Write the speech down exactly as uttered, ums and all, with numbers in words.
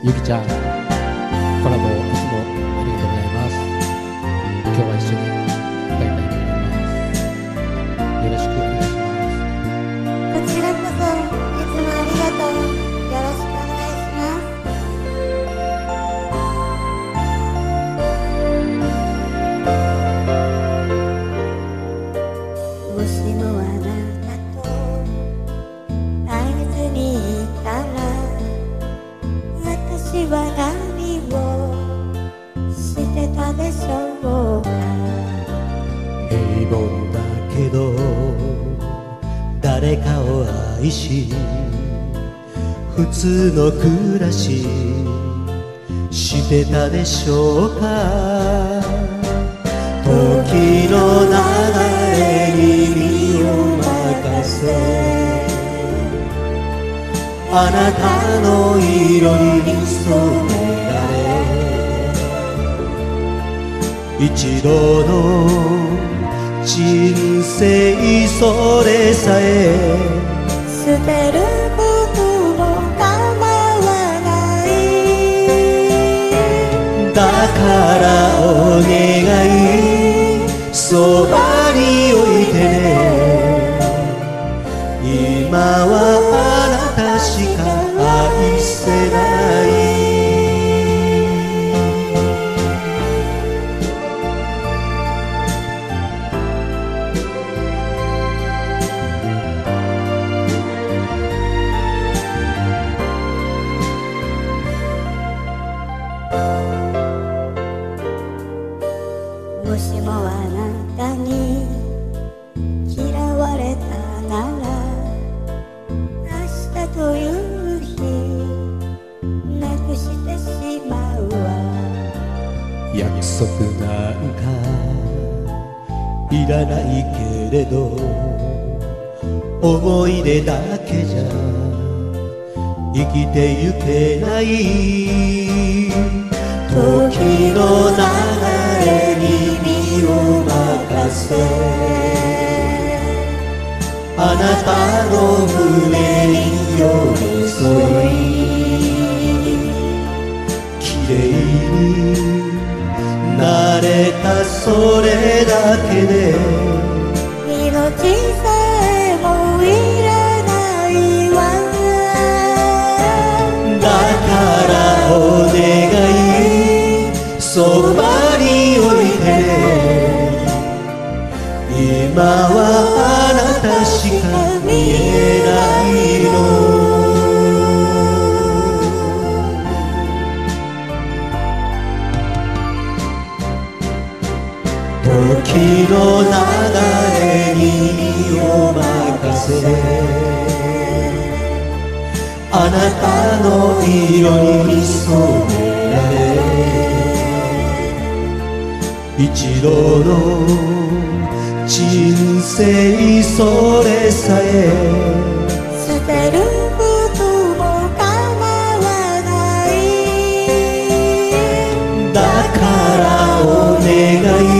ゆきちゃん、コラボいつもありがとうございます。今日は一緒に歌いたいと思います。よろしくお願いします。 こちらこそいつもありがとう。よろしくお願いします。もしもあなたと会えずにいたら、私は何をしてたでしょうか。 平凡だけど誰かを愛し、普通の暮らししてたでしょうか。時の流れに身を任せ、あなたの色に染められ、一度の人生それさえ捨てることも構わない。 だからお願い、そばに置いてね。今はあなたしか愛せない。 もしもあなたに嫌われたなら、明日という日なくしてしまうわ。 約束なんかいらないけれど、思い出だけじゃ生きてゆけない。時の流れに身を任せ、あなたの胸に寄り添い、きれいになれたそれだけで、 命さえもいらないわ。 だからお願い、そばに置いてね。今はあなたしか見えないの。時の流れに身を任せ、あなたの色に染められ、一度の人生それさえ捨てることも構わない。 だからお願い、